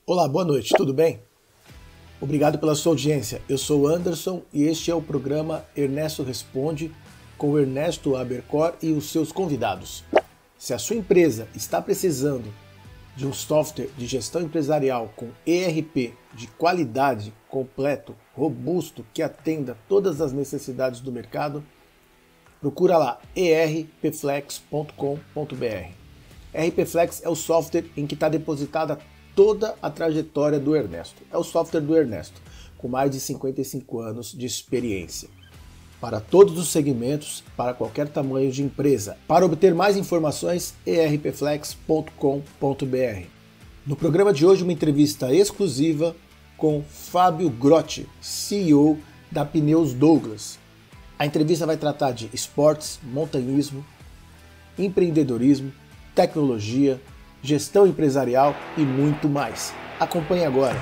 Olá, boa noite, tudo bem? Obrigado pela sua audiência. Eu sou o Anderson e este é o programa Ernesto Responde com o Ernesto Abercor e os seus convidados. Se a sua empresa está precisando de um software de gestão empresarial com ERP de qualidade, completo, robusto, que atenda todas as necessidades do mercado, procura lá erpflex.com.br. ERPFlex é o software em que está depositada toda a trajetória do Ernesto. É o software do Ernesto, com mais de 55 anos de experiência. Para todos os segmentos, para qualquer tamanho de empresa. Para obter mais informações, erpflex.com.br. No programa de hoje, uma entrevista exclusiva com Fábio Grotti, CEO da Pneus Douglas. A entrevista vai tratar de esportes, montanhismo, empreendedorismo, tecnologia, gestão empresarial e muito mais. Acompanhe agora.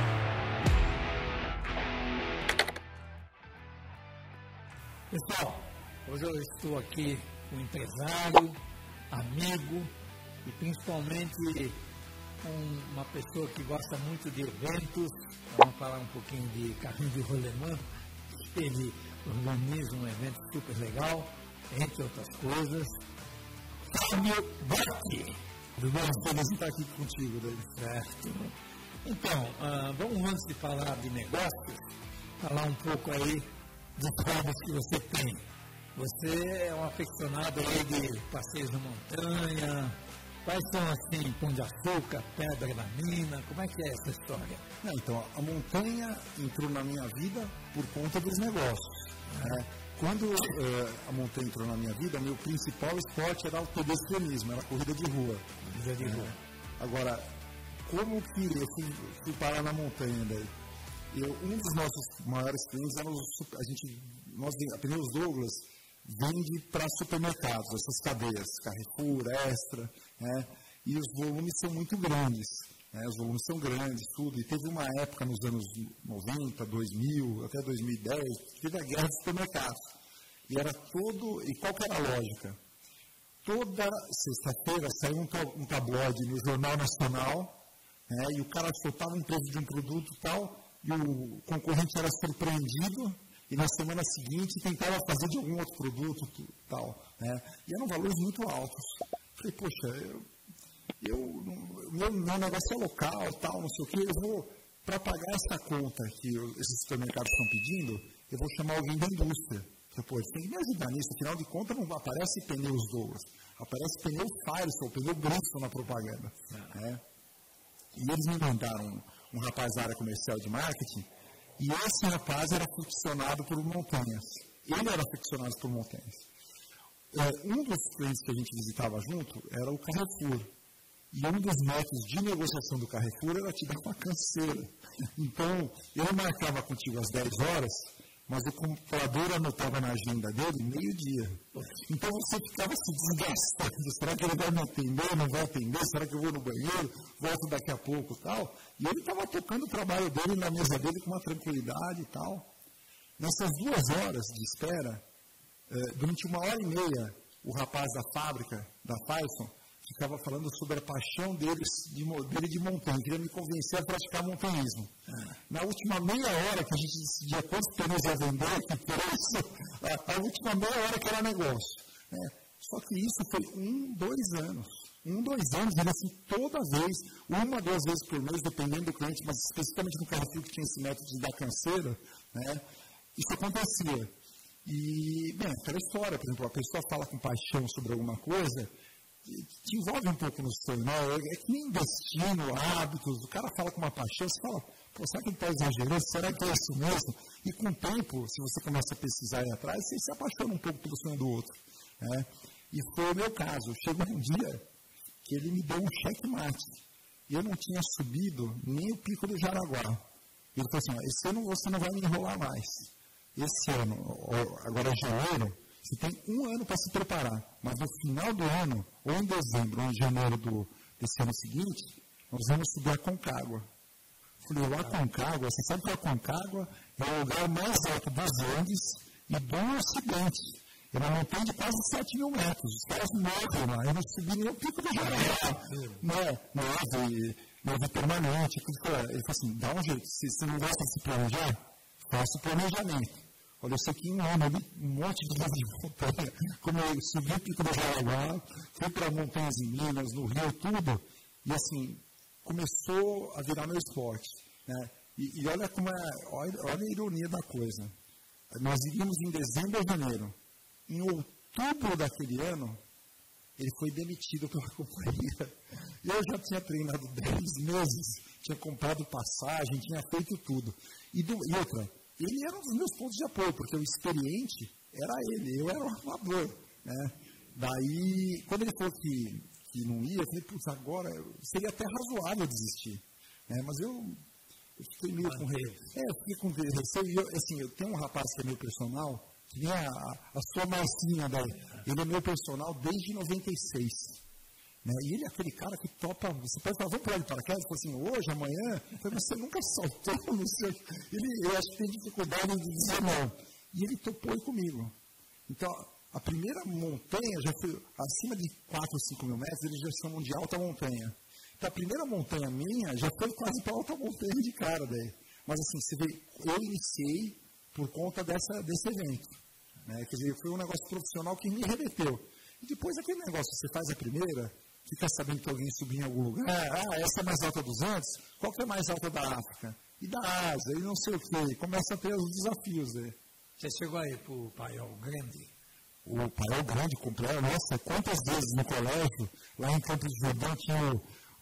Pessoal, hoje eu estou aqui com um empresário, amigo e principalmente uma pessoa que gosta muito de eventos. Vamos falar um pouquinho de carrinho de rolemã. Ele organiza um evento super legal, entre outras coisas. Fábio Grotti. Tudo bem? Feliz de estar aqui contigo, David. Certo. Então, vamos antes de falar de negócios, falar um pouco aí dos hobbies que você tem. Você é um aficionado aí de passeios na montanha. Quais são, assim, Pão de Açúcar, Pedra da Mina? Como é que é essa história? Então, a montanha entrou na minha vida por conta dos negócios. Né? Quando a montanha entrou na minha vida, meu principal esporte era o pedestrianismo, era a corrida de rua. Agora, como que eu fui parar na montanha daí? Um dos nossos maiores clientes era a Pneus Douglas vende para supermercados, essas cadeias, Carrefour, Extra, né? E os volumes são muito grandes, né? Os volumes são grandes, tudo. E teve uma época nos anos 90, 2000, até 2010, que teve a guerra dos supermercados. E era e qual que era a lógica? Toda sexta-feira saiu um tabloide no Jornal Nacional, né? E o cara soltava um preço de um produto e tal, e o concorrente era surpreendido, e na semana seguinte tentava fazer de algum outro produto e tal, né? E eram valores muito altos. Falei, poxa, meu negócio é local, tal, não sei o quê, eu vou, para pagar essa conta que esses supermercados estão pedindo, eu vou chamar alguém da indústria. Pô, eles têm que me ajudar nisso, afinal de contas não aparece Pneus Douglas, aparece Pneu Firestone, Pneu Bristol na propaganda. Né? E eles me mandaram um rapaz da área comercial de marketing, e esse rapaz era aficionado por montanhas. Ele era aficionado por montanhas. Um dos clientes que a gente visitava junto era o Carrefour. E um dos métodos de negociação do Carrefour era te dar uma canseira. Então, eu marcava contigo às 10 horas, mas o computador anotava na agenda dele meio-dia. Então você ficava se desgastando. Será que ele vai me atender? Não vai atender? Será que eu vou no banheiro? Volto daqui a pouco e tal. E ele estava tocando o trabalho dele na mesa dele com uma tranquilidade e tal. Nessas 2 horas de espera, durante 1h30, o rapaz da fábrica, da Firestone, ficava falando sobre a paixão dele de montanha, queria me convencer a praticar montanhismo. Na última meia hora que a gente decidia quantos pneus ia vender, que preço, a última meia hora que era negócio. Né? Só que isso foi 2 anos. 2 anos, ele assim, toda vez, 1, 2 vezes por mês, dependendo do cliente, mas especificamente no Carrefour que tinha esse método de dar canseira, né? Isso acontecia. E, bem, aquela história, por exemplo, a pessoa fala com paixão sobre alguma coisa, te envolve um pouco no sonho, né? É que nem destino, hábitos, o cara fala com uma paixão, você fala, pô, será que ele está exagerando? Será que é isso mesmo? E com o tempo, se você começa a pesquisar aí atrás, você se apaixona um pouco pelo sonho do outro, né? E foi o meu caso. Chegou um dia que ele me deu um checkmate. E eu não tinha subido nem o Pico do Jaraguá. Ele falou assim, esse ano você não vai me enrolar mais. Esse ano, agora é janeiro, você tem 1 ano para se preparar, mas no final do ano, ou em dezembro, ou em janeiro desse ano seguinte, nós vamos subir a Aconcagua. Falei, o Aconcagua, você sabe que a Aconcagua é o lugar mais alto dos Andes e do Ocidente. É uma montanha de quase 7 mil metros. Os caras morrem lá. Eu não subi nem o Pico do Jaraguá. novo permanente. Ele falou assim, dá um jeito, se você não gosta de se planejar, faça o planejamento. Olha, eu sei que em um ano, um monte de vezes de montanha, como eu subi o Pico do Jaraguá, fui para montanhas em Minas, no Rio, tudo, e assim, começou a virar meu esporte. Né? E olha como olha a ironia da coisa. Nós iríamos em dezembro ou janeiro. Em outubro daquele ano, ele foi demitido pela companhia. Eu já tinha treinado 10 meses, tinha comprado passagem, tinha feito tudo. E outra, ele era um dos meus pontos de apoio, porque o experiente era ele, eu era o amador. Né? Daí, quando ele falou que não ia, eu falei, putz, agora seria até razoável desistir. Né? Mas eu fiquei meio com receio. Eu fiquei com receio. Eu tenho um rapaz que é meu personal, que nem a sua Marcinha daí. Ele é meu personal desde 96. Né? E ele é aquele cara que topa. Você pode falar, vamos pular de paraquedas? Ele falou assim, hoje, amanhã. Eu falei, mas você nunca soltou, não sei. Eu acho que tem dificuldade de dizer não. E ele topou comigo. Então, a primeira montanha já foi acima de 4 ou 5 mil metros, eles já chamam de alta montanha. Então, a primeira montanha minha já foi quase para alta montanha de cara daí. Mas assim, você vê, eu iniciei por conta desse evento. Né? Quer dizer, foi um negócio profissional que me remeteu. E depois aquele negócio, você faz a primeira, fica sabendo que alguém subiu em algum lugar, essa é mais alta dos Andes, qual que é mais alta da África? E da Ásia, e não sei o quê. Começa a ter os desafios. Né? Você chegou aí para o Paiol Grande? O Paiol Grande, nossa, quantas vezes no colégio, lá em Campos do Jordão, tinha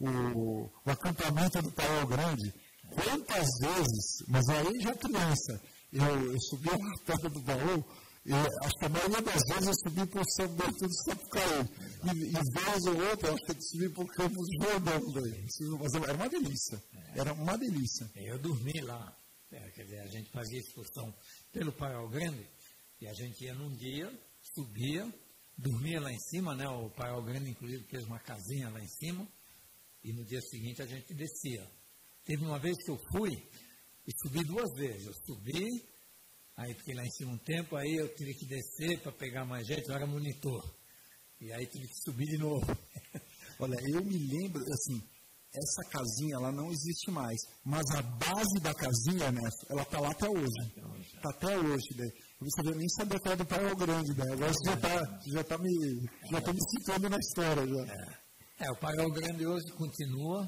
o acampamento do Paiol Grande. Quantas vezes, mas aí já criança, eu subi a porta do baú, acho que a maioria das vezes eu subi por São Bento do Sapucaí. E vez ou outra, acho que eu subi por Campos do Jordão. Mas era uma delícia. Era uma delícia. Eu dormi lá. Quer dizer, a gente fazia excursão pelo Paiol Grande e a gente ia num dia, subia, dormia lá em cima, né? O Paiol Grande, inclusive, fez uma casinha lá em cima e no dia seguinte a gente descia. Teve uma vez que eu fui e subi 2 vezes. Eu subi, aí fiquei lá em cima um tempo, aí eu tive que descer para pegar mais gente, eu era monitor. E aí tive que subir de novo. Olha, eu me lembro, assim, essa casinha ela não existe mais, mas a base da casinha, né, ela está lá até hoje. Está até hoje. Né? Eu nem sabia que era do Paiol Grande, né? Agora você já tá me situando na história. Já. O Paiol Grande hoje continua,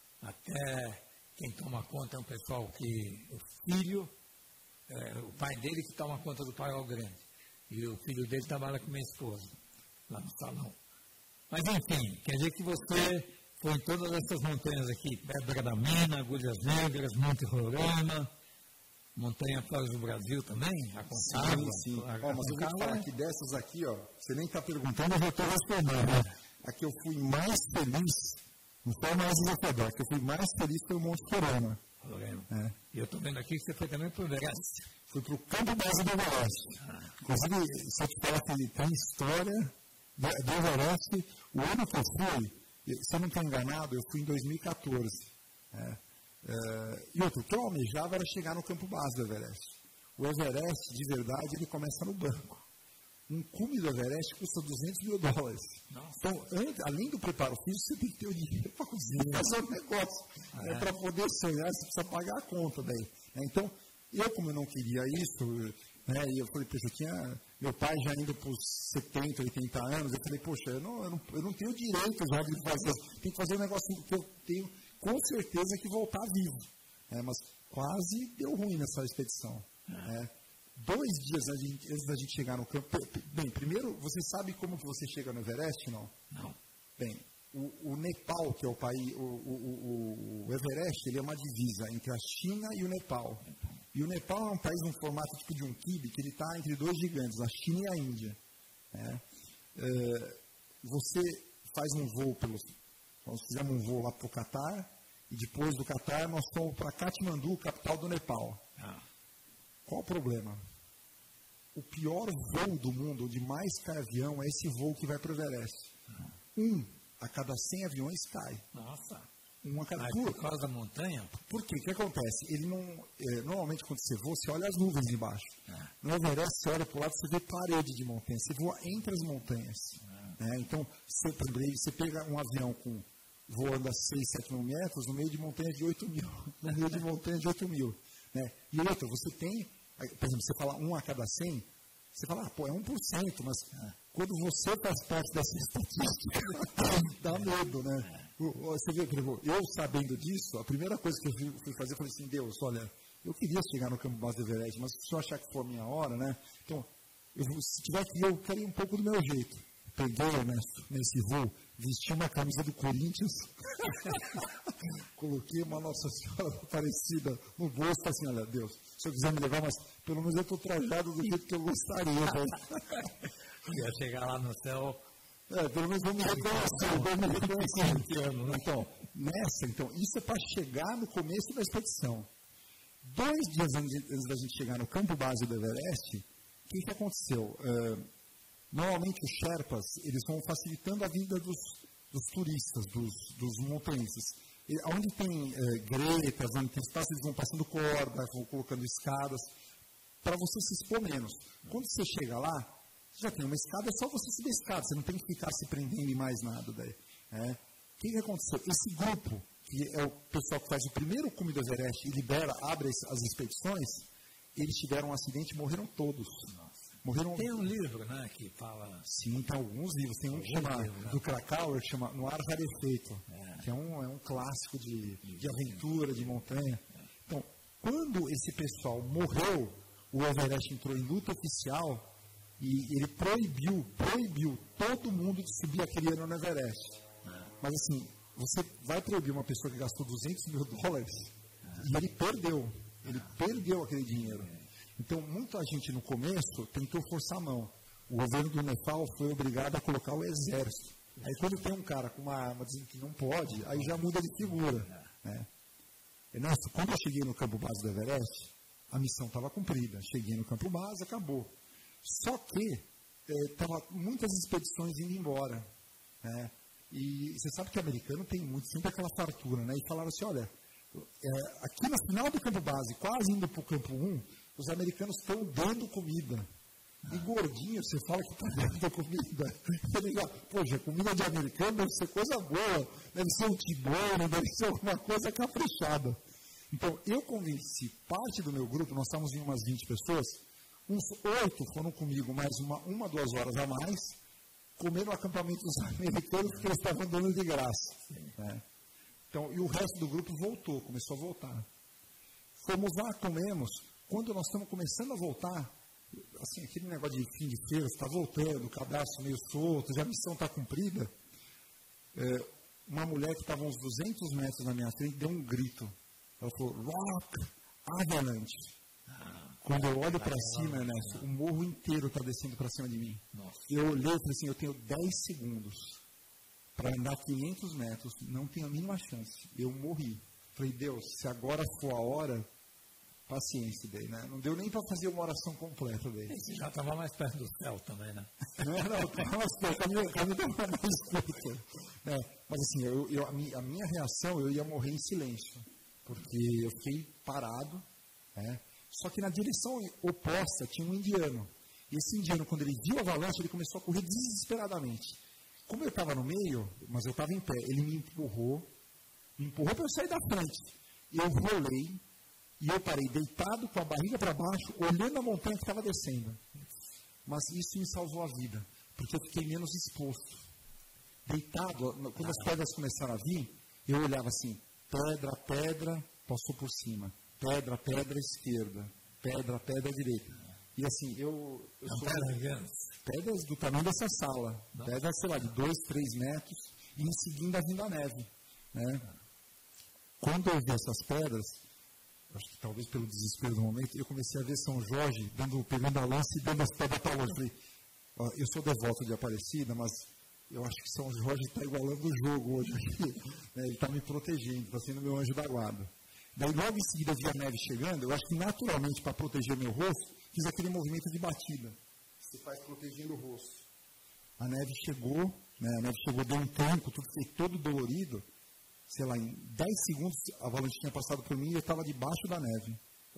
até quem toma conta é um pessoal que, o filho, o pai dele que toma conta do Paiol Grande. E o filho dele trabalha com minha esposa, lá no salão. Mas enfim, quer dizer que você foi em todas essas montanhas aqui, Pedra da Mina, Agulhas Negras, Monte Roraima, Montanha Fora do Brasil também, Aconcagua. Sim. Mas eu vou te falar que dessas aqui, você nem está perguntando, eu já estou respondendo. Aqui eu fui mais feliz, não foi mais desafiador, que eu fui mais feliz foi o Monte Roraima. E eu estou vendo aqui que você foi também para o Everest. Fui para o campo base do Everest. Inclusive, se eu te falar que tem história do Everest, o ano que eu fui, se eu não estou enganado, eu fui em 2014. E outro, o que eu almejava era chegar no campo base do Everest. O Everest, de verdade, ele começa no banco. Um cume do Everest custa $200 mil. Nossa. Então, além do preparo físico, você tem que ter o dinheiro para cozinhar, fazer um negócio. Para poder sonhar, você precisa pagar a conta daí. Então, como eu não queria isso, e eu falei, poxa, eu tinha meu pai já indo para os 70, 80 anos, eu falei, poxa, eu não tenho direito já de fazer, tem que fazer um negócio que eu tenho com certeza que voltar vivo. Mas quase deu ruim nessa expedição. 2 dias antes da gente chegar no campo. Bem, primeiro, você sabe como que você chega no Everest, não? Não. Bem, o Nepal, que é o país, o Everest, ele é uma divisa entre a China e o Nepal. E o Nepal é um país num formato tipo de um quibe, que ele está entre 2 gigantes, a China e a Índia. Você faz um voo nós fizemos um voo lá para o Catar, e depois do Catar nós fomos para Katmandu, capital do Nepal. Qual o problema? O pior voo do mundo, onde mais cai avião, é esse voo que vai para o Everest. 1 a cada 100 aviões cai. Nossa. Por causa da montanha? Por quê? O que acontece? Ele não, normalmente, quando você voa, você olha as nuvens de baixo. No Everest, você olha para o lado, você vê parede de montanha. Você voa entre as montanhas. Então, você pega um avião com voando a 6, 7 mil metros no meio de montanhas de 8 mil. No meio de montanhas de 8 mil. Né? E outra, você tem, por exemplo, você fala 1 a cada 100, você fala, pô, é 1%, mas quando você faz parte dessa estatística, dá medo, né? Você vê, eu sabendo disso, a primeira coisa que eu fui fazer, eu falei assim, Deus, olha, eu queria chegar no campo base do Everest, mas se eu achar que for a minha hora, né? Então, se tiver que eu quero ir um pouco do meu jeito. Peguei, né, nesse voo, vesti uma camisa do Corinthians, coloquei uma Nossa Senhora Aparecida no bolso e falei assim, olha, Deus, se eu quiser me levar, mas pelo menos eu estou trajado do jeito que eu gostaria. Ia chegar lá no céu... pelo menos vou me reconhecer. Então, isso é para chegar no começo da expedição. 2 dias antes da gente chegar no campo base do Everest, o que aconteceu? Normalmente os Sherpas, eles vão facilitando a vida dos turistas, dos montanhistas. Onde tem gretas, onde tem espaço, eles vão passando corda, vão colocando escadas, para você se expor menos. Quando você chega lá, você já tem uma escada, é só você subir a escada, você não tem que ficar se prendendo em mais nada daí. O que aconteceu? Esse grupo, que é o pessoal que faz o primeiro cume do Everest e abre as expedições, eles tiveram um acidente e morreram todos. Tem um livro, né, que fala... Sim, tem alguns livros. Tem um que chama, do Krakauer, que chama No Ar Rarefeito, que é um clássico de aventura, de montanha. Então, quando esse pessoal morreu, o Everest entrou em luta oficial e ele proibiu todo mundo de subir aquele ano no Everest. Mas assim, você vai proibir uma pessoa que gastou $200 mil e ele perdeu aquele dinheiro. Então, muita gente no começo tentou forçar a mão. O governo do Nepal foi obrigado a colocar o exército. Aí, quando tem um cara com uma arma dizendo que não pode, aí já muda de figura. Né? Quando eu cheguei no campo base do Everest, a missão estava cumprida. Cheguei no campo base, acabou. Só que estavam muitas expedições indo embora. Né? E você sabe que o americano tem sempre aquela fartura. Né? E falaram assim, olha, aqui no final do campo base, quase indo para o campo 1, os americanos estão dando comida. E gordinho, você fala que está dando comida. Poxa, comida de americano deve ser coisa boa. Deve ser um tibone, deve ser alguma coisa caprichada. Então, eu convenci parte do meu grupo, nós estávamos em umas 20 pessoas, uns 8 foram comigo, mais 1-2 horas a mais, comer no acampamento dos americanos, porque eles estavam dando de graça. Né? Então, e o resto do grupo começou a voltar. Fomos lá, comemos. Quando nós estamos começando a voltar, assim, aquele negócio de fim de feira, está voltando, o cadastro meio solto, já a missão está cumprida, uma mulher que estava uns 200 metros na minha frente deu um grito. Ela falou, rock, avalanche. Quando eu olho para cima, Ernesto, o morro inteiro está descendo para cima de mim. Nossa. Eu olhei e falei assim, eu tenho 10 segundos para andar 500 metros, não tenho a mínima chance. Eu morri. Falei, Deus, se agora for a hora, paciência daí, né? Não deu nem para fazer uma oração completa daí. Você já estava mais perto do céu também, né? Não, estava mais perto, a caminho estava mais curta. Mas assim, a minha reação, eu ia morrer em silêncio, porque eu fiquei parado, né? Só que na direção oposta tinha um indiano. E esse indiano, quando ele viu a avalanche, ele começou a correr desesperadamente. Como eu estava no meio, mas eu estava em pé, ele me empurrou para eu sair da frente. Eu rolei, e eu parei deitado, com a barriga para baixo, olhando a montanha que estava descendo. Mas isso me salvou a vida, porque eu fiquei menos exposto. Deitado, quando as pedras começaram a vir, eu olhava assim, pedra, passou por cima. Pedra, esquerda. Pedra, direita. E assim, eu sou... Pedras do tamanho dessa sala. Pedras, sei lá, de 2, 3 metros. E em seguida vindo a neve. Né? Quando eu vi essas pedras, acho que talvez pelo desespero do momento, eu comecei a ver São Jorge pegando a lança e dando as pedras para longe. Falei, eu sou devoto de Aparecida, mas eu acho que São Jorge está igualando o jogo hoje aqui. Né? Ele está me protegendo, está sendo meu anjo da guarda. Daí, logo em seguida, eu vi a neve chegando. Eu acho que, naturalmente, para proteger meu rosto, fiz aquele movimento de batida. Você faz protegendo o rosto. A neve chegou, deu um tempo, tudo foi todo dolorido. Sei lá, em 10 segundos, a avalanche tinha passado por mim e eu estava debaixo da neve.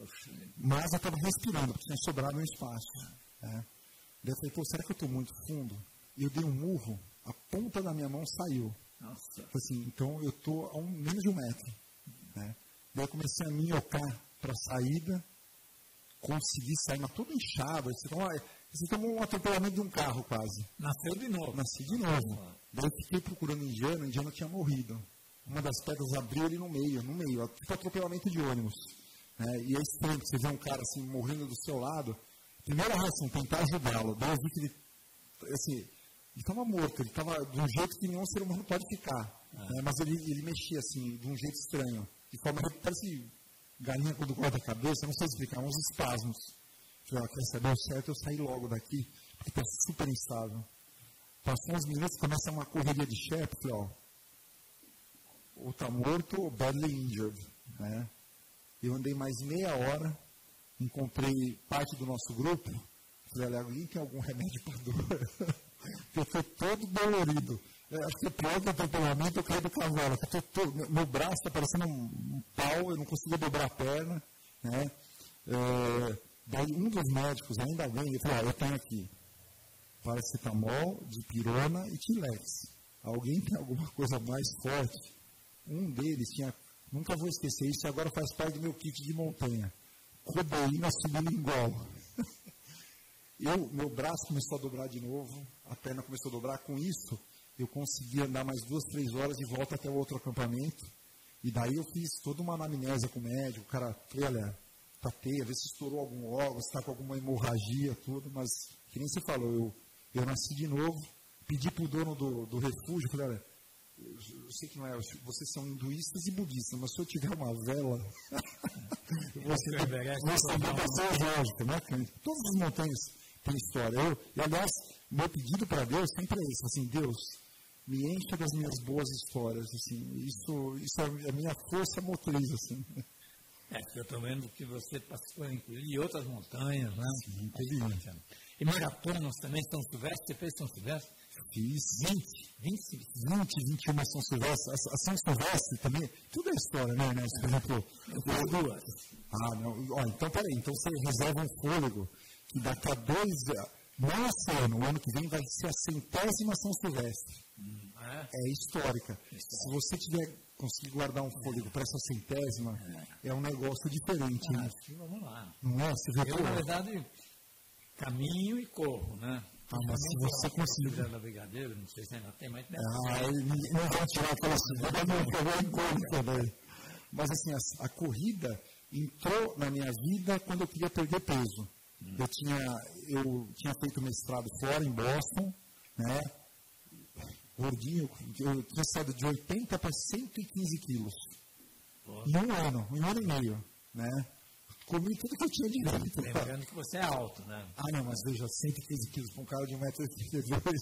Mas eu estava respirando, porque tinha sobrado um espaço. Daí eu falei, será que eu estou muito fundo? E eu dei um murro, a ponta da minha mão saiu. Nossa. Assim, então eu estou a menos de 1 metro. Né? Daí eu comecei a minhocar para a saída, consegui sair, mas todo inchado. Você tomou um atropelamento de um carro quase. Nasceu de novo. Nasci de novo. Daí eu fiquei procurando o indiano tinha morrido. Uma das pedras abriu ali no meio, tipo atropelamento de ônibus. E é estranho que você vê um cara assim, morrendo do seu lado. Primeira reação, tentar ajudá-lo. Daí eu vi que ele estava morto, ele estava de um jeito que nenhum ser humano pode ficar. Mas ele mexia assim, de um jeito estranho. De forma que parece galinha quando corta a cabeça, não sei explicar, uns espasmos. Falei, quer saber o certo, eu saí logo daqui, porque está super instável. Passou uns minutos, começa uma correria de chefe, falei, ou está morto ou badly injured. Né? Eu andei mais meia hora, encontrei parte do nosso grupo, falei, olha, alguém tem algum remédio para dor? Eu estou todo dolorido. Acho que é pior que o atropelamento, eu caí do cavalo. Meu braço está parecendo um pau, eu não consigo dobrar a perna. Né? Daí um dos médicos ainda vem e falou, eu tenho aqui paracetamol, dipirona e Tilex. Alguém tem alguma coisa mais forte? Um deles tinha, nunca vou esquecer isso, agora faz parte do meu kit de montanha. Codeína sublingual. Meu braço começou a dobrar de novo, a perna começou a dobrar. Com isso, eu consegui andar mais 2, 3 horas de volta até o outro acampamento. E daí eu fiz toda uma anamnese com o médico. O cara, olha, tapeia, vê se estourou algum órgão, se está com alguma hemorragia, tudo. Mas, que nem você falou, eu nasci de novo, pedi para o dono do refúgio, falei, olha, eu sei que não é, vocês são hinduístas e budistas, mas se eu tiver uma vela, você vai ser lógico, né? Todas as montanhas têm história. E, aliás, meu pedido para Deus sempre é isso, assim, Deus, me encha das minhas boas histórias, assim, isso é a minha força motriz, assim. Eu estou vendo que você passou em outras montanhas, né? Sim, teve isso. E maratonas também, São Silvestre, você fez São Silvestre? Fiz 21 São Silvestre. A São Silvestre também, tudo é história, né, Ernesto? Por exemplo, duas. Não. Então, peraí, então você reserva um fôlego que daqui a 2 não esse ano, o ano que vem vai ser a 100ª São Silvestre. É histórica. Se você conseguir guardar um fôlego para essa 100ª, é um negócio diferente. Né? Vamos lá. Não é? Você vê na verdade, caminho e corro, né? Mas se você conseguir... da Brigadeiro, não sei se ainda tem, mas... não vai tirar aquela cidade, não pegou em conta também. Mas assim, a corrida entrou na minha vida quando eu queria perder peso. Eu tinha feito mestrado fora, em Boston, né? Gordinho, eu tinha saído de 80 para 115 quilos. Em um ano e meio, né? Comi tudo que eu tinha direito. Lembrando que você é alto, né? Não, mas veja, 115 quilos para um cara de 1,82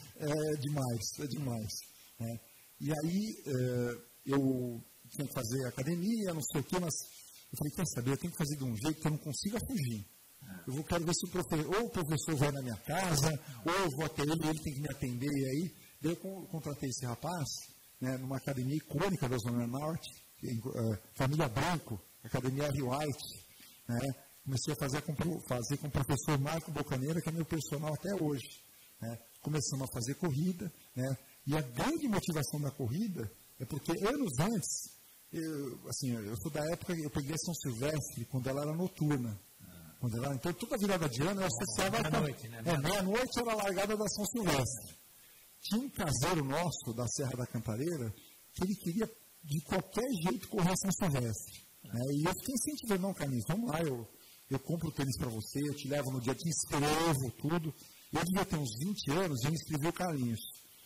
é demais. Né? E aí, eu tinha que fazer academia, não sei o quê, mas eu falei, quer saber, eu tenho que fazer de um jeito que eu não consiga fugir. Eu quero ver se o professor vai na minha casa, ou eu vou até ele tem que me atender, e aí, daí eu contratei esse rapaz, né, numa academia icônica da Zona Norte, Família Branco, Academia Rio White, né? Comecei a fazer com o professor Marco Bocaneira, que é meu personal até hoje. Né? Começamos a fazer corrida, né? E a grande motivação da corrida é porque anos antes, eu sou da época que eu peguei a São Silvestre, quando ela era noturna. Então, toda virada de ano eu associava... Meia-noite, né? Meia-noite era a largada da São Silvestre. Tinha um caseiro nosso, da Serra da Cantareira, que ele queria, de qualquer jeito, correr a São Silvestre. Né? E eu fiquei incentivando, não, Carlinhos, vamos lá, eu compro o tênis para você, eu te levo no dia, te inscrevo, tudo. Eu devia ter uns 20 anos e eu inscrevi o Carlinhos.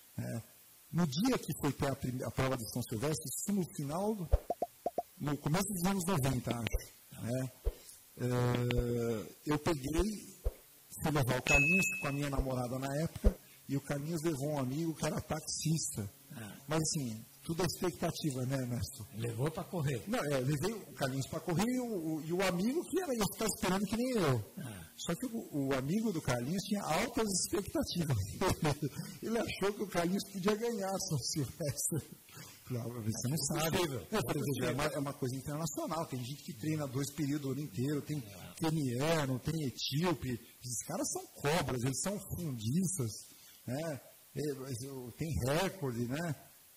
No dia que foi ter a prova de São Silvestre, isso no começo dos anos 90, acho. Né? Eu fui levar o Carlinhos com a minha namorada na época, e o Carlinhos levou um amigo que era taxista. Mas assim, tudo é expectativa, né, Ernesto? Levou para correr. Não, levei o Carlinhos para correr e o amigo que ia estar esperando que nem eu. Só que o amigo do Carlinhos tinha altas expectativas. Ele achou que o Carlinhos podia ganhar a São Silvestre. Você não sabe. É uma coisa internacional. Tem gente que treina 2 períodos o ano inteiro. Tem queniano, tem etíope. Esses caras são cobras, eles são fundistas. Né? Tem recorde, né?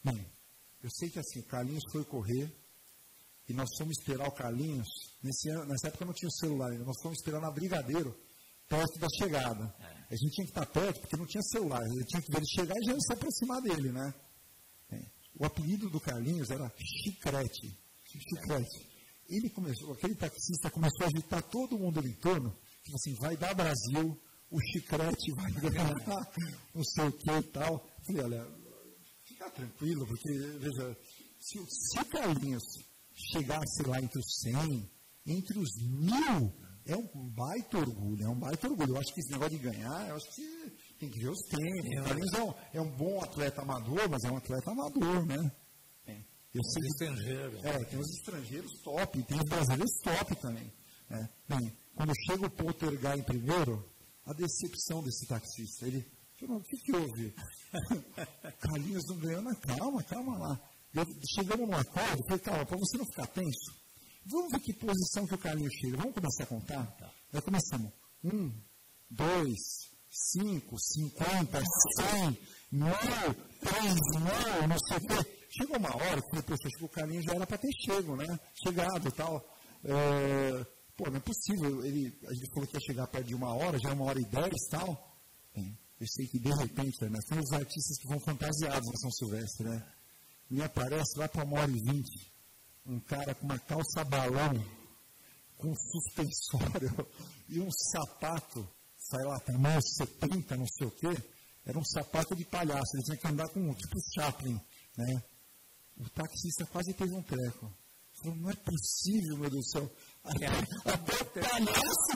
Bem, eu sei que assim, o Carlinhos foi correr e nós fomos esperar o Carlinhos. Nessa época não tinha o celular ainda, nós fomos esperar na Brigadeiro, perto da chegada. A gente tinha que estar perto porque não tinha celular. Eu tinha que ver ele chegar e já se aproximar dele, né? O apelido do Carlinhos era Chicrete. Chicrete. Ele começou, aquele taxista começou a agitar todo mundo ali em torno, tipo assim, vai dar Brasil, o Chicrete vai ganhar, não sei o que e tal. Eu falei, olha, fica tranquilo, porque, veja, se o Carlinhos chegasse lá entre os 100, entre os 1000, é um baita orgulho, Eu acho que esse negócio de ganhar, eu acho que tem que ver os tênis. O Carlinhos é um bom atleta amador, mas é um atleta amador, né? Eu sei estrangeiro. Tem os estrangeiros top, tem os brasileiros top também. Bem, quando chega o Poltergeist em primeiro, a decepção desse taxista. Ele falou, o que houve? Carlinhos não ganhou, não, calma lá. Chegamos num acordo, eu falei, calma, para você não ficar tenso, vamos ver que posição que o Carlinhos chega. Vamos começar a contar? Aí começamos. 1, 2, 5, 50, 100, 1000, 3.000, não sei o quê. Chegou uma hora, que depois que o Carlinhos já era para ter chegado e tal. Não é possível. A gente falou que ia chegar perto de 1 hora, já é 1h10 e tal. Eu sei que de repente, né, tem os artistas que vão fantasiados na São Silvestre, né? Me aparece lá para 1h20, um cara com uma calça balão, com suspensório e um sapato, sai lá, tamanho 70, não sei o quê. Era um sapato de palhaço, ele tinha que andar com tipo Chaplin, né? O taxista quase teve um treco. Falou, não é possível, meu Deus do céu. Até palhaço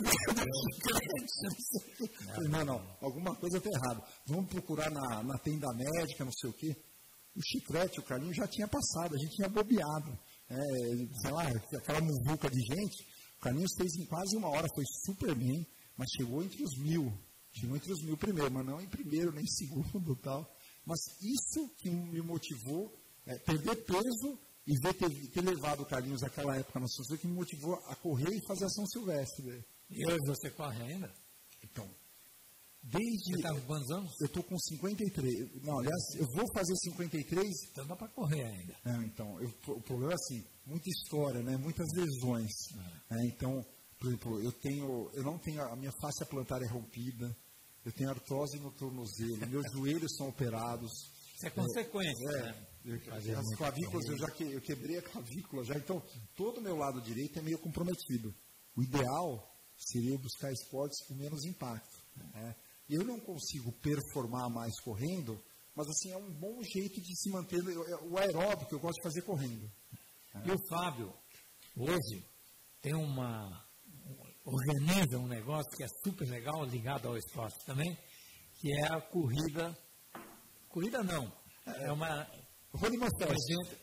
do Não, alguma coisa está errada. Vamos procurar na tenda médica, não sei o quê. O Chicrete, o Carlinhos já tinha passado, a gente tinha bobeado. Sei lá, aquela muvuca de gente. O Carlinhos fez em quase 1 hora, foi super bem, mas chegou entre os 1000. Chegou entre os 1000 primeiro, mas não em primeiro, nem em segundo e tal. Mas isso que me motivou, perder peso e ter levado o Carlinhos naquela época na São Silvestre, que me motivou a correr e fazer a São Silvestre. E hoje você corre ainda? Então, Você está com quantos anos? Eu estou com 53. Não, aliás, eu vou fazer 53. Então dá para correr ainda. O problema é assim, muita história, né? Muitas lesões. Então, por exemplo, eu não tenho, a minha face plantar rompida, eu tenho artrose no tornozelo, meus joelhos são operados. Isso é consequência, né? As clavículas, eu quebrei a clavícula já, então todo o meu lado direito é meio comprometido. O ideal seria buscar esportes com menos impacto. Eu não consigo performar mais correndo, mas assim, é um bom jeito de se manter, o aeróbico eu gosto de fazer correndo. E o Fábio, hoje, tem organiza um negócio que é super legal, ligado ao esporte também, que é a corrida não, é uma... Rolimã Fest.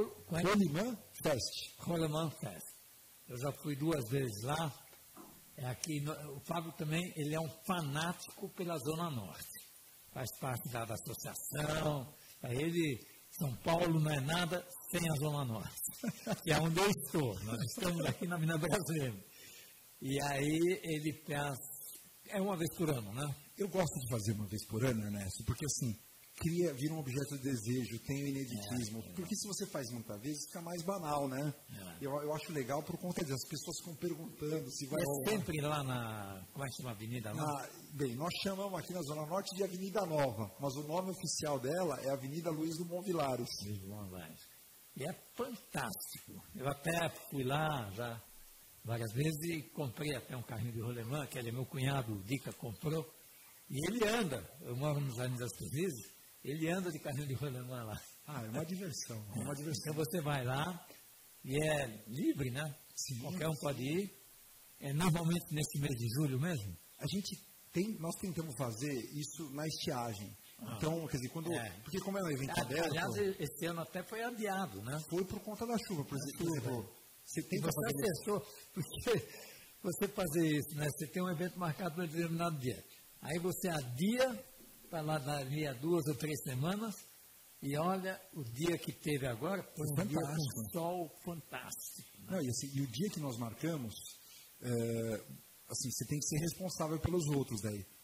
Rolimã Fest. Eu já fui 2 vezes lá. O Fábio também, ele é um fanático pela Zona Norte. Faz parte da associação. Para ele, São Paulo não é nada sem a Zona Norte. Que é onde eu estou. Nós estamos aqui na Minas Brasileira. E aí ele pensa... É 1 vez por ano, né? Eu gosto de fazer 1 vez por ano, Ernesto, porque assim... vira um objeto de desejo, tem o ineditismo. Porque se você faz muitas vezes, fica mais banal, né? Eu acho legal por conta disso. As pessoas ficam perguntando se vai... sempre lá como é que chama a avenida lá? Bem, nós chamamos aqui na Zona Norte de Avenida Nova, mas o nome oficial dela é Avenida Luiz Dumont Vilares. E é fantástico. Eu até fui lá já várias vezes e comprei até um carrinho de rolemã, que ele é meu cunhado, o Dica, comprou. E ele anda. Eu moro nos Jardins das Cruzes. Ele anda de carrinho de rolemã lá. É uma diversão. Então você vai lá e é livre, né? Sim, qualquer um pode ir. É normalmente nesse mês de julho mesmo? Nós tentamos fazer isso na estiagem. Então, quer dizer, porque como é um evento aberto... Aliás, esse ano até foi adiado, né? Foi por conta da chuva, por exemplo. Você pensou, porque você fazer isso, né? Você tem um evento marcado para um determinado dia. Aí você adia para lá dali a 2 ou 3 semanas e olha o dia que teve agora, foi um dia com sol fantástico. Né? E o dia que nós marcamos, você tem que ser responsável pelos outros daí.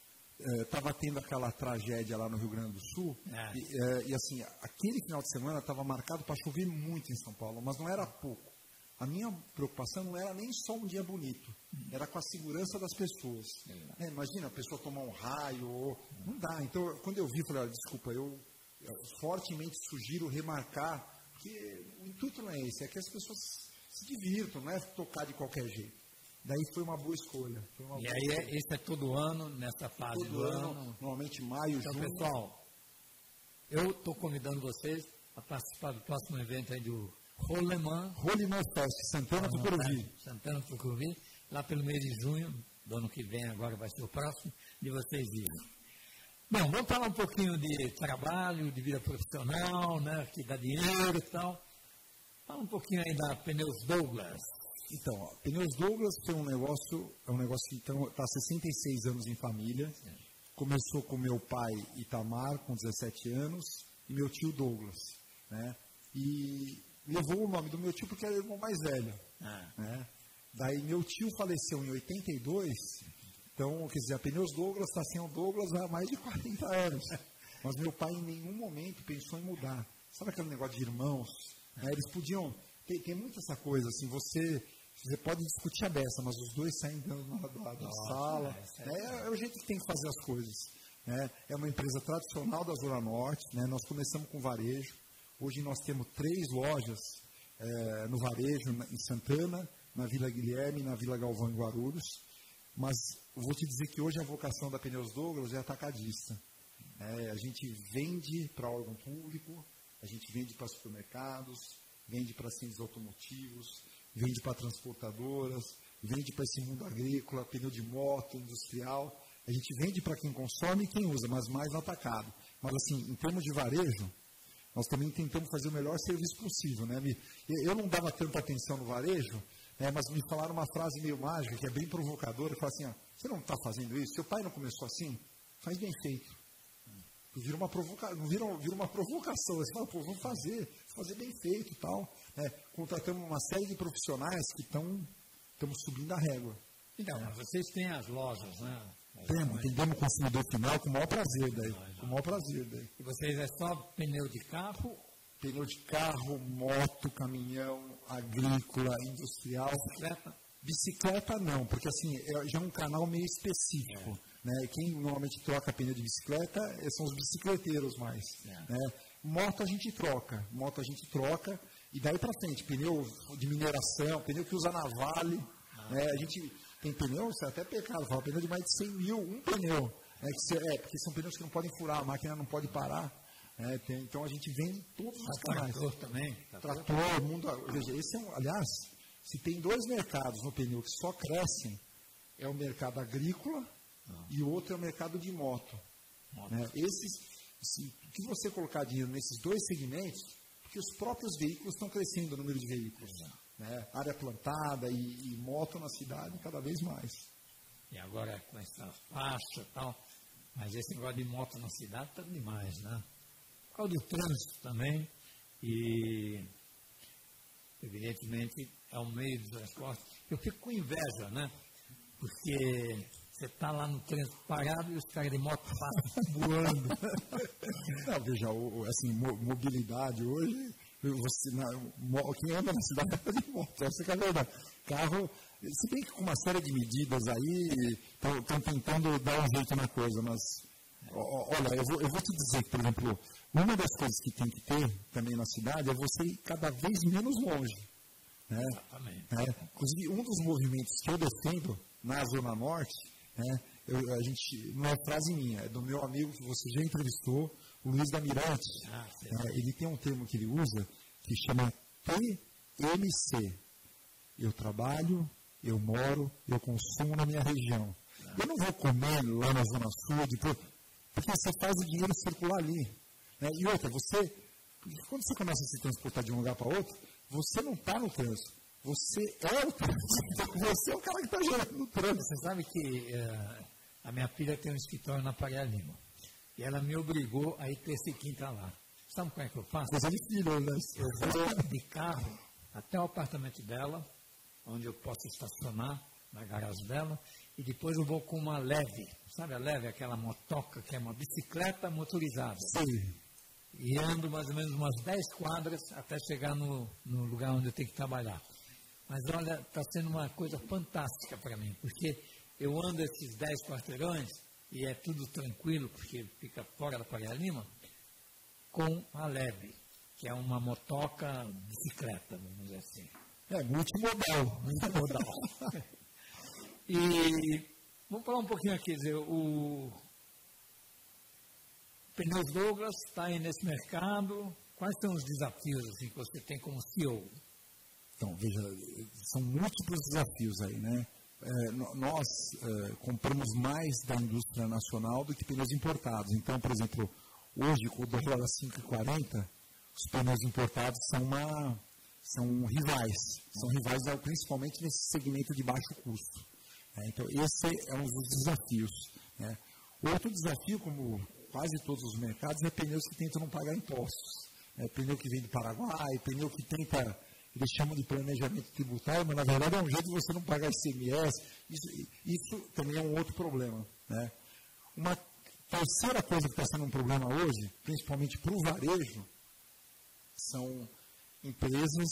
estava tendo aquela tragédia lá no Rio Grande do Sul, e assim, aquele final de semana estava marcado para chover muito em São Paulo, mas não era pouco. A minha preocupação não era nem só um dia bonito, era com a segurança das pessoas. Imagina a pessoa tomar um raio, não dá. Então, quando eu vi, eu falei, desculpa, eu fortemente sugiro remarcar, porque o intuito não é esse, é que as pessoas se divirtam, não é tocar de qualquer jeito. Daí foi uma boa escolha. Esse é todo ano, nessa fase todo do ano. Normalmente maio, então, junho. Pessoal, eu estou convidando vocês a participar do próximo evento aí do Rolemã Fest, Santana Tucuruvi. Santana Tucuruvi, lá pelo mês de junho, do ano que vem, agora vai ser o próximo, de vocês irem. Bom, vamos falar um pouquinho de trabalho, de vida profissional, né, que dá dinheiro e tal. Fala um pouquinho aí da Pneus Douglas. Então, a Pneus Douglas foi um negócio que está há 66 anos em família. Começou com meu pai Itamar, com 17 anos, e meu tio Douglas. Né? E levou o nome do meu tio porque era o irmão mais velho. Né? Daí meu tio faleceu em 82, então, quer dizer, a Pneus Douglas está sem o Douglas há mais de 40 anos. Mas meu pai em nenhum momento pensou em mudar. Sabe aquele negócio de irmãos? Eles podiam... Tem muito essa coisa, assim, você pode discutir a beça, mas os dois saem dentro da sala. É o jeito que tem que fazer as coisas. Né? É uma empresa tradicional da Zona Norte, né? Nós começamos com varejo. Hoje nós temos 3 lojas no varejo, em Santana, na Vila Guilherme e na Vila Galvão, em Guarulhos. Mas vou te dizer que hoje a vocação da Pneus Douglas é atacadista. A gente vende para órgão público, a gente vende para supermercados, vende para centros automotivos, vende para transportadoras, vende para esse mundo agrícola, pneu de moto, industrial. A gente vende para quem consome e quem usa, mas mais no atacado. Mas, assim, em termos de varejo, nós também tentamos fazer o melhor serviço possível. Né? Eu não dava tanta atenção no varejo, mas me falaram uma frase meio mágica, que é bem provocadora. Falaram assim, você não está fazendo isso? Seu pai não começou assim? Faz bem feito. Vira uma provocação. Você fala, vamos fazer bem feito e tal. Contratamos uma série de profissionais que estamos subindo a régua. Então, vocês têm as lojas, né? Atendemos o consumidor final com o maior prazer daí. E vocês é só pneu de carro? Pneu de carro, moto, caminhão, agrícola, industrial. Bicicleta não, porque assim, já é um canal meio específico. Né? Quem normalmente troca pneu de bicicleta são os bicicleteiros mais. Né? Moto a gente troca, e daí para frente, pneu de mineração, pneu que usa na Vale. Né? A gente tem pneu, você até pecado, fala pneu de mais de 100 mil, um pneu. Porque são pneus que não podem furar, a máquina não pode parar. Então a gente vende todos os canais. Trator também. Trator, mundo. Aliás, se tem 2 mercados no pneu que só crescem, é o mercado agrícola e o outro é o mercado de moto. Né? O que você colocar dinheiro nesses 2 segmentos, porque os próprios veículos estão crescendo o número de veículos. Né? Área plantada e moto na cidade cada vez mais. E agora com essa faixa e tal, mas esse negócio de moto na cidade está demais, né? Por causa do trânsito também, e evidentemente é um meio de transporte. Eu fico com inveja, né? Porque você está lá no trânsito parado e os caras de moto passam voando. Não, veja, assim, mobilidade hoje, quem anda na cidade anda de moto, essa que é a verdade. Carro, se bem que com uma série de medidas aí, estão tentando dar um jeito na coisa, mas, olha, eu vou te dizer que, por exemplo, uma das coisas que tem que ter também na cidade é você ir cada vez menos longe. Né? Exatamente. Inclusive, um dos movimentos que eu defendo na Zona Norte, não é frase minha, é do meu amigo que você já entrevistou, o Luiz da Mirante. Ele tem um termo que ele usa que chama TMC. Eu trabalho, eu moro, eu consumo na minha região. Eu não vou comer lá na Zona Sul, porque você faz o dinheiro circular ali. Né? E outra, quando você começa a se transportar de um lugar para outro, você não está no trânsito. Você é o trânsito. Você é o cara que está gerando no trânsito. Você sabe que a minha filha tem um escritório na Faria Lima. E ela me obrigou a ir terça e quinta lá. Sabe como é que eu faço? Coisa de filho, né? Eu vou de carro até o apartamento dela, onde eu posso estacionar, na garagem dela, e depois eu vou com uma leve, sabe a leve, aquela motoca que é uma bicicleta motorizada. Sim. E ando mais ou menos umas 10 quadras até chegar no lugar onde eu tenho que trabalhar. Mas olha, está sendo uma coisa fantástica para mim, porque eu ando esses 10 quarteirões e é tudo tranquilo, porque fica fora da Faria Lima, com a leve, que é uma motoca bicicleta, vamos dizer assim. Multimodal. Multimodal. E vamos falar um pouquinho aqui, dizer, o Pneus Douglas está aí nesse mercado. Quais são os desafios assim, que você tem como CEO? Então, veja, são múltiplos desafios aí, né? Nós compramos mais da indústria nacional do que pneus importados. Então, por exemplo, hoje, com o dólar a 5,40, os pneus importados são rivais. São rivais principalmente nesse segmento de baixo custo. Então, esse é um dos desafios. Né? Outro desafio, como quase todos os mercados, é pneus que tentam não pagar impostos. Pneu que vem do Paraguai, pneu que tenta, eles chamam de planejamento tributário, mas na verdade é um jeito de você não pagar ICMS. Isso também é um outro problema. Né? Uma terceira coisa que está sendo um problema hoje, principalmente para o varejo, são empresas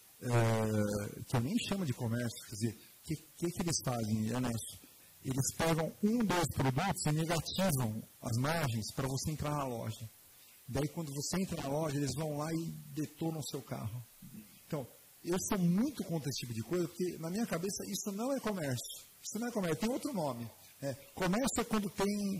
que eu nem chamo de comércio. Quer dizer, o que eles fazem, Ernesto? Eles pegam 2 produtos e negativam as margens para você entrar na loja. Daí, quando você entra na loja, eles vão lá e detonam o seu carro. Então, eu sou muito contra esse tipo de coisa, porque, na minha cabeça, isso não é comércio. Isso não é comércio, tem outro nome. Comércio é quando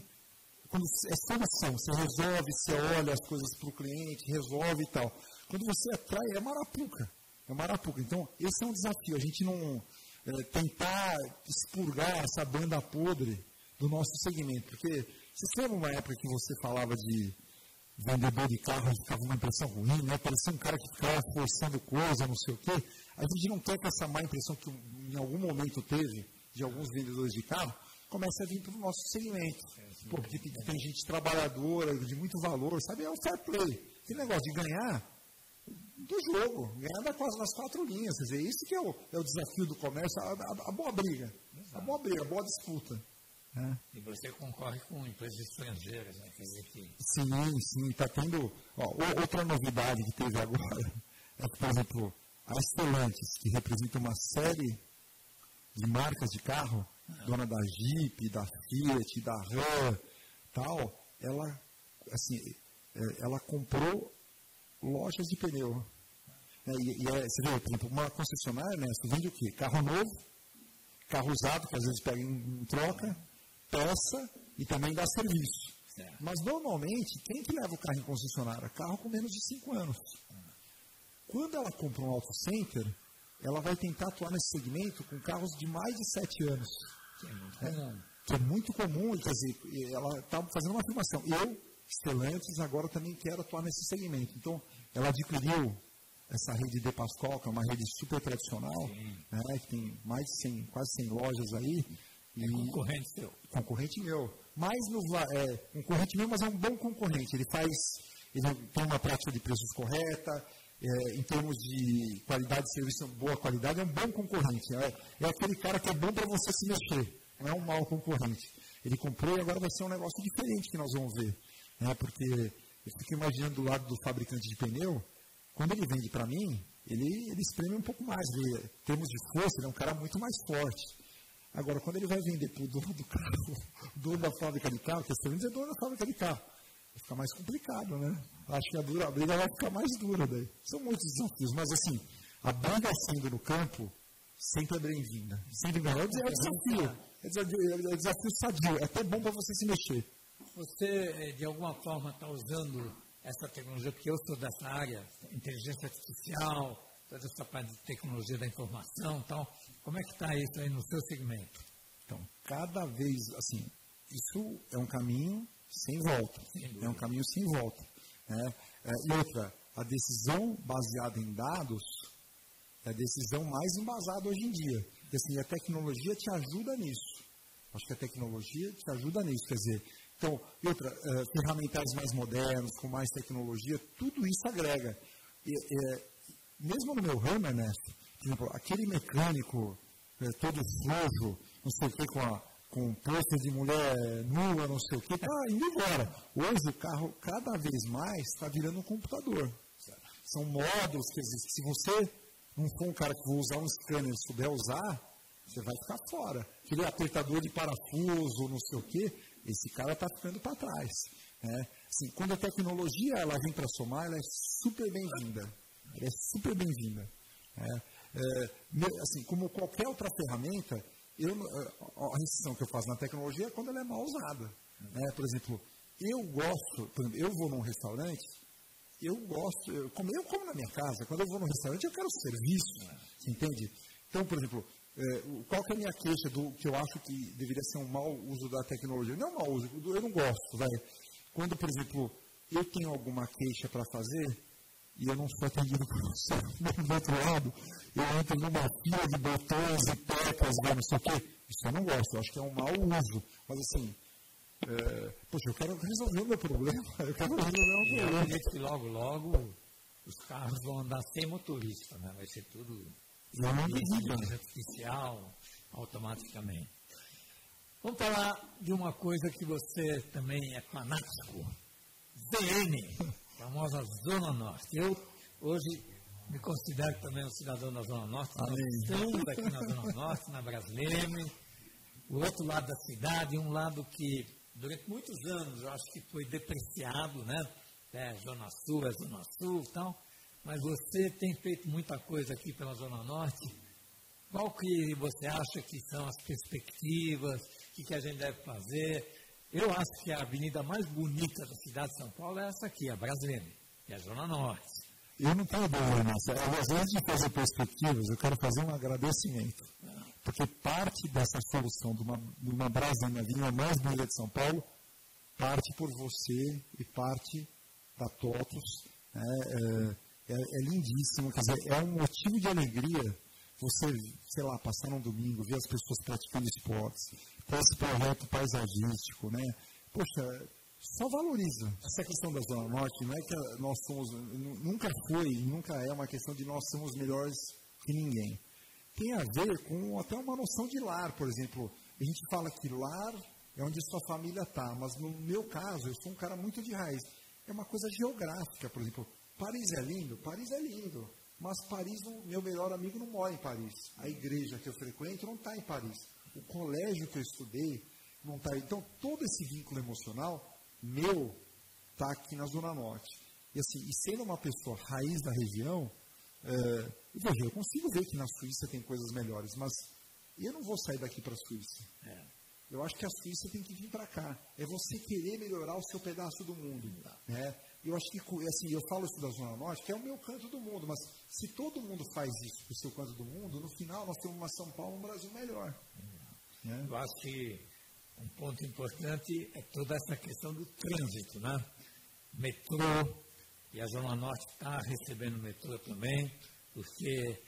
é solução. Você resolve, você olha as coisas para o cliente, resolve e tal. Quando você atrai, é marapuca. Então, esse é um desafio. A gente não tentar expurgar essa banda podre do nosso segmento. Porque, você lembra uma época que você falava de vendedor de carro e ficava uma impressão ruim, né? Parecia um cara que ficava forçando coisa, não sei o quê. A gente não quer que essa má impressão que em algum momento teve de alguns vendedores de carro comece a vir para o nosso segmento. Porque tem gente trabalhadora, de muito valor, sabe? É o fair play. Aquele negócio de ganhar do jogo, ganhar nas 4 linhas. Quer dizer, isso que é o desafio do comércio, a boa briga. Exato. A boa disputa. E você concorre com empresas estrangeiras, né? Quer dizer que... Sim, está tendo... outra novidade que teve agora é que, por exemplo, a Stellantis, que representa uma série de marcas de carro, dona da Jeep, da Fiat, da Ram, tal, ela comprou lojas de pneu. Você vê, por exemplo, uma concessionária, né, você vende o quê? Carro novo, carro usado, que às vezes pega em troca, peça e também dá serviço. Certo. Mas, normalmente, quem que leva o carro em concessionária? Carro com menos de 5 anos. Quando ela compra um auto center, ela vai tentar atuar nesse segmento com carros de mais de 7 anos. Que é muito comum. Quer dizer, ela está fazendo uma afirmação. Eu, Stellantis, agora também quero atuar nesse segmento. Então, ela adquiriu essa rede de Pascoal, que é uma rede super tradicional, né, que tem mais de 100, quase 100 lojas aí. Concorrente seu. Concorrente meu. Concorrente meu, mas é um bom concorrente. Ele tem uma prática de preços correta, em termos de qualidade de serviço, boa qualidade, é um bom concorrente. É aquele cara que é bom para você se mexer, não é um mau concorrente. Ele comprou e agora vai ser um negócio diferente que nós vamos ver. Porque eu fico imaginando do lado do fabricante de pneu, quando ele vende para mim, ele espreme um pouco mais. Em termos de força, ele é um cara muito mais forte. Agora, quando ele vai vender para o dono do carro, dono da fábrica de carro, que é dono da fábrica de carro, vai ficar mais complicado, né? Acho que a briga vai ficar mais dura daí. São muitos desafios, mas assim, a briga sendo no campo sempre é bem-vinda. Sempre é desafio. É desafio sadio. É até bom para você se mexer. Você, de alguma forma, está usando essa tecnologia, porque eu sou dessa área, inteligência artificial, toda essa parte de tecnologia da informação e tal. Como é que está isso aí no seu segmento? Então, cada vez, assim, isso é um caminho sem volta. É um caminho sem volta. Né? E outra, a decisão baseada em dados é a decisão mais embasada hoje em dia. E, assim, a tecnologia te ajuda nisso. Acho que a tecnologia te ajuda nisso. Quer dizer, então, e outra, ferramentais mais modernos, com mais tecnologia, tudo isso agrega. Mesmo no meu ramo, Ernesto, por exemplo, aquele mecânico todo sujo, não sei o que, com pôster de mulher nua, não sei o que, está indo embora. Hoje o carro, cada vez mais, está virando um computador. São modos que existem. Se você não for um cara que for usar um scanner e souber usar, você vai ficar fora. Aquele apertador de parafuso, não sei o quê, esse cara está ficando para trás. Né? Assim, quando a tecnologia ela vem para somar, ela é super bem-vinda. Ela é super bem-vinda. Assim, como qualquer outra ferramenta, a restrição que eu faço na tecnologia é quando ela é mal usada. Né? Por exemplo, eu vou num restaurante, eu como na minha casa, quando eu vou num restaurante, eu quero serviço, você entende? Então, por exemplo, qual que é a minha queixa que eu acho que deveria ser um mau uso da tecnologia? Não mau uso, eu não gosto, vai. Quando, por exemplo, eu tenho alguma queixa para fazer e eu não sou atendido por você, do outro lado, eu entro numa fila de botões e teclas, não sei o quê, isso eu não gosto, eu acho que é um mau uso. Mas assim, poxa, eu quero resolver o meu problema, acredito que logo os carros vão andar sem motorista, né? Vai ser tudo inteligência artificial, automaticamente. Vamos falar de uma coisa que você também é fanático. ZN, famosa Zona Norte. Eu, hoje, me considero também um cidadão da Zona Norte. Estamos aqui na Zona Norte, na Brasleme, o outro lado da cidade, um lado que, durante muitos anos, eu acho que foi depreciado, né? Zona Sul e tal. Mas você tem feito muita coisa aqui pela Zona Norte. Qual que você acha que são as perspectivas? O que a gente deve fazer? Eu acho que a avenida mais bonita da cidade de São Paulo é essa aqui, a Brasleme, que é a Zona Norte. Eu não tenho dúvida, Márcio. Às vezes de fazer perspectivas, eu quero fazer um agradecimento. Porque parte dessa solução de uma Brasleme, a avenida mais bonita de São Paulo, parte por você e parte da TOTUS. É lindíssimo, quer dizer, é um motivo de alegria você, sei lá, passar um domingo, ver as pessoas praticando esportes, ter esse projeto paisagístico, né? Poxa, só valoriza. Essa questão da Zona Norte não é que nós somos, nunca foi e nunca é uma questão de nós somos melhores que ninguém. Tem a ver com até uma noção de lar, por exemplo. A gente fala que lar é onde sua família está, mas no meu caso, eu sou um cara muito de raiz. É uma coisa geográfica, por exemplo. Paris é lindo, mas Paris, meu melhor amigo não mora em Paris. A igreja que eu frequento não está em Paris. O colégio que eu estudei não está. Então, todo esse vínculo emocional meu está aqui na Zona Norte. E assim, sendo uma pessoa raiz da região, veja, eu consigo ver que na Suíça tem coisas melhores, mas eu não vou sair daqui para a Suíça. Eu acho que a Suíça tem que vir para cá. É você querer melhorar o seu pedaço do mundo. Né? Eu acho que, assim, eu falo isso da Zona Norte, que é o meu canto do mundo, mas se todo mundo faz isso para o seu canto do mundo, no final nós temos uma São Paulo, um Brasil melhor. Eu acho que um ponto importante é toda essa questão do trânsito, né? Metrô, e a Zona Norte está recebendo metrô também, porque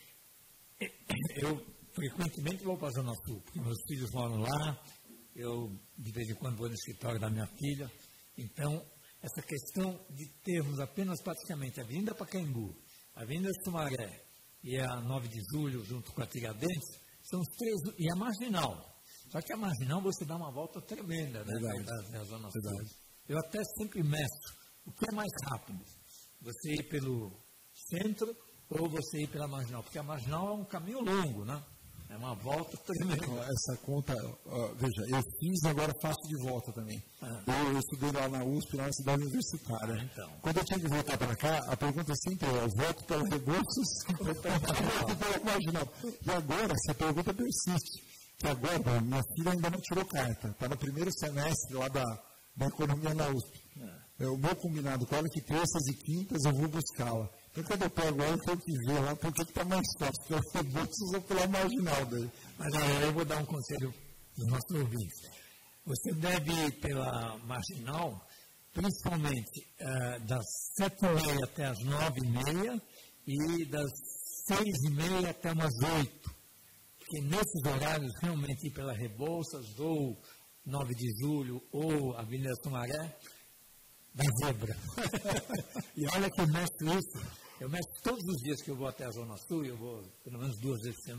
eu frequentemente vou para a Zona Sul, porque meus filhos moram lá, eu de vez em quando vou no escritório da minha filha, então essa questão de termos apenas praticamente a Avenida Pacaembu, a Avenida Sumaré e a 9 de Julho, junto com a Tiradentes, são os três, e a Marginal. Só que a Marginal você dá uma volta tremenda, né, da Zona Sul. Eu até sempre meço o que é mais rápido, você ir pelo centro ou você ir pela Marginal, porque a Marginal é um caminho longo, né? É uma volta tremenda. Essa conta, veja, eu fiz, agora faço de volta também. Eu estudei lá na USP, na cidade universitária. Então. Quando eu tinha que voltar para cá, a pergunta sempre é, eu volto pelo Rebouças ou pela Marginal? E agora, essa pergunta persiste. Que agora, minha filha ainda não tirou carta. Está no primeiro semestre lá da economia na USP. O meu combinado com ela é que terças e quintas eu vou buscá-la. Então, quando eu pego ela, eu tenho que ver lá porque está mais fácil, pela Rebouças ou pela Marginal daí. Mas aí eu vou dar um conselho para os nossos ouvintes. Você deve ir pela Marginal, principalmente das 7h30 até as 9h30 e das 6h30 até umas 8h. Porque nesses horários, realmente ir pela Rebouças ou 9 de Julho ou Avenida Sumaré, da zebra. E olha que eu mestro isso. Eu mestro todos os dias que eu vou até a Zona Sul, eu vou pelo menos 2 vezes por semana,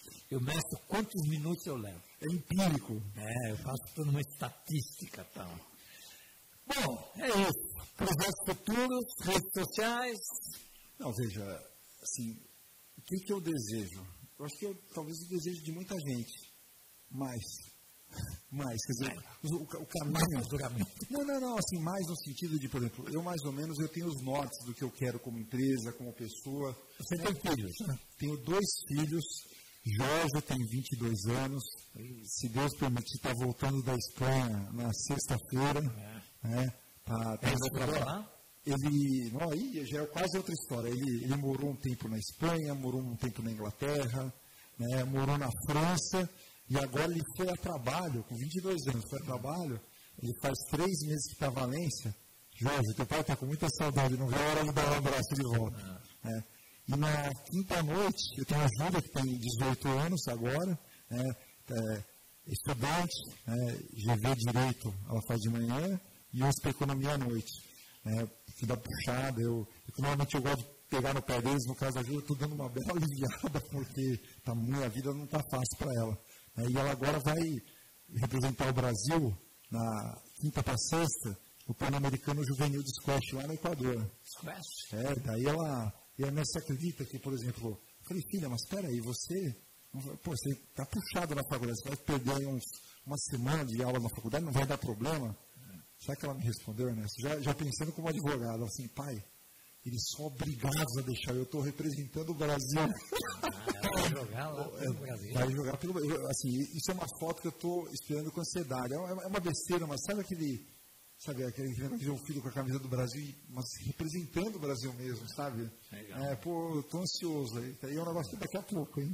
Eu meço quantos minutos eu levo. É empírico. Eu faço toda uma estatística e tal. Bom, é isso. Projetos futuros, redes sociais. Não, veja, assim, o que eu desejo? Eu acho que talvez o desejo de muita gente. Mais, quer dizer, o caminho... Não, assim, mais no sentido de, por exemplo, eu mais ou menos, eu tenho os nortes do que eu quero como empresa, como pessoa. Você tem filhos, né? Tenho 2 filhos, Jorge tem 22 anos, se Deus permitir, está voltando da Espanha na sexta-feira, Ele, não, aí já é quase outra história, ele morou um tempo na Espanha, morou um tempo na Inglaterra, né, morou na França, e agora ele foi a trabalho, com 22 anos, foi a trabalho, ele faz 3 meses que está em Valência. Jorge, teu pai está com muita saudade, não vê a hora de dar um abraço de volta. E na quinta noite, eu tenho a Júlia, que tem 18 anos agora, estudante, GV Direito, ela faz de manhã, e USP Economia à noite. Que dá puxada, normalmente eu gosto de pegar no pé deles, no caso da Júlia, eu estou dando uma bela aliviada, porque a vida não está fácil para ela. E ela agora vai representar o Brasil, na quinta para sexta, o Pan-Americano Juvenil de Squash, lá no Equador. Squash? Daí ela... E a Nessa acredita que, por exemplo, eu falei, filha, mas espera aí, você está puxado na faculdade, você vai perder uma semana de aula na faculdade, não vai dar problema? Sabe que ela me respondeu, Ernesto? Já pensando como advogado, ela assim, pai, eles são obrigados a deixar, eu estou representando o Brasil. Vai jogar lá pelo Brasil. Vai jogar pelo Brasil. Assim, isso é uma foto que eu estou esperando com ansiedade. É uma besteira, mas sabe aquele de um filho com a camisa do Brasil, mas representando o Brasil mesmo, sabe? Eu tô ansioso aí. Aí é um negócio daqui a pouco, hein?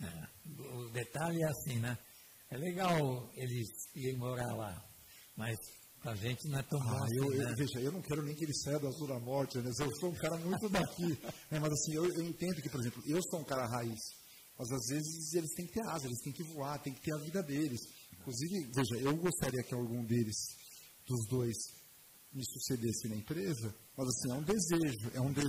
O detalhe é assim, né? É legal eles irem morar lá, mas pra gente não é tão bom assim, né? Veja, eu não quero nem que ele saia da Azul da Morte, né? Eu sou um cara muito daqui. Mas assim, eu entendo que, por exemplo, eu sou um cara raiz, mas às vezes eles têm que ter asa, eles têm que voar, têm que ter a vida deles. Inclusive, veja, eu gostaria que algum dos dois me sucedesse na empresa, mas assim, é um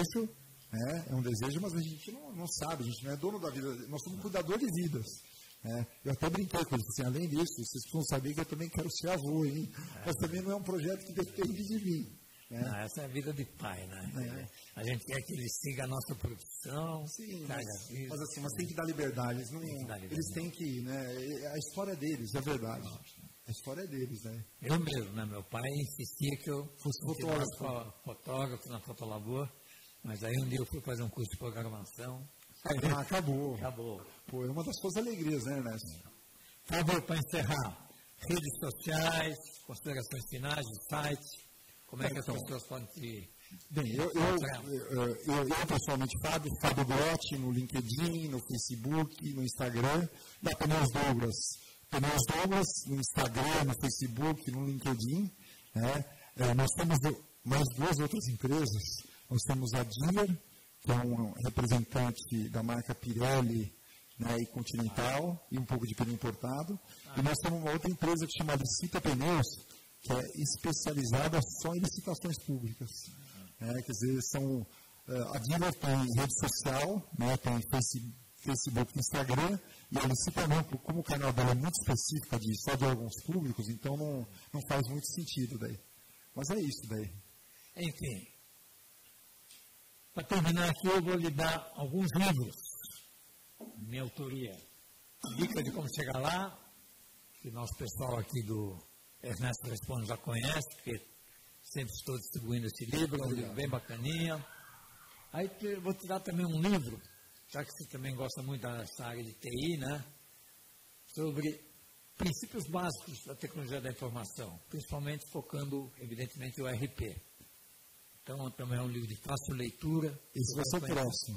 desejo, mas a gente não sabe, a gente não é dono da vida, nós somos cuidador de vidas. Eu até brinquei com eles, assim, além disso, vocês precisam saber que eu também quero ser avô, hein? Mas também não é um projeto que depende de mim. Não, essa é a vida de pai, né? A gente quer que ele siga a nossa profissão. Sim, mas tem que dar liberdade. Eles têm que, né? A história deles, é verdade. A história é deles, né? Eu mesmo, né? Meu pai insistia que eu fosse fotógrafo na Fotolabor, mas aí um dia eu fui fazer um curso de programação. Acabou. Pô, é uma das suas alegrias, né, Ernesto? Por favor, para encerrar, redes sociais, considerações finais do site, como é que as pessoas podem te... Bem, eu pessoalmente, Fábio Grotti, no LinkedIn, no Facebook, no Instagram, da Pneus Douglas no Instagram, no Facebook, no LinkedIn. Nós temos mais 2 outras empresas. Nós temos a Dealer, que é um representante da marca Pirelli, né, e Continental, e um pouco de pneu importado. E nós temos uma outra empresa que chama Licita Pneus, que é especializada só em licitações públicas. Quer dizer, a Dealer tem rede social, né, tem Facebook e Instagram, e a Licita não, como o canal dela é muito específico, só de órgãos públicos, então não faz muito sentido daí. Mas é isso daí. Enfim, para terminar aqui, eu vou lhe dar alguns livros, minha autoria. Dica de como chegar lá, que nosso pessoal aqui do Ernesto Responde já conhece, porque sempre estou distribuindo esse livro, é um livro bem bacaninha. Aí eu vou te dar também um livro, já que você também gosta muito dessa área de TI, né? Sobre princípios básicos da tecnologia da informação, principalmente focando, evidentemente, o RP. Então, também é um livro de fácil leitura. Esse vai ser o próximo.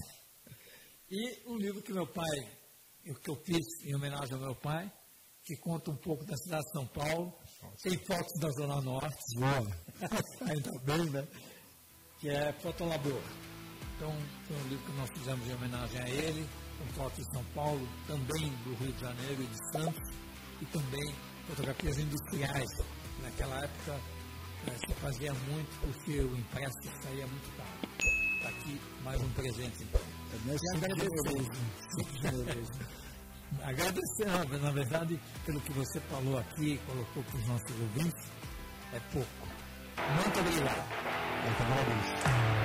E um livro que meu pai, que eu fiz em homenagem ao meu pai, que conta um pouco da cidade de São Paulo, tem fotos da Zona Norte, ainda bem, né? Que é Fotolabor. Então, foi um livro que nós fizemos em homenagem a ele, com fotos de São Paulo, também do Rio de Janeiro e de Santos, e também fotografias industriais. Naquela época, se fazia muito porque o impresso saía muito caro. Está aqui mais um presente, então. Agradecer, na verdade, pelo que você falou aqui, colocou para os nossos ouvintes, é pouco. Muito obrigado. Eu que agradeço.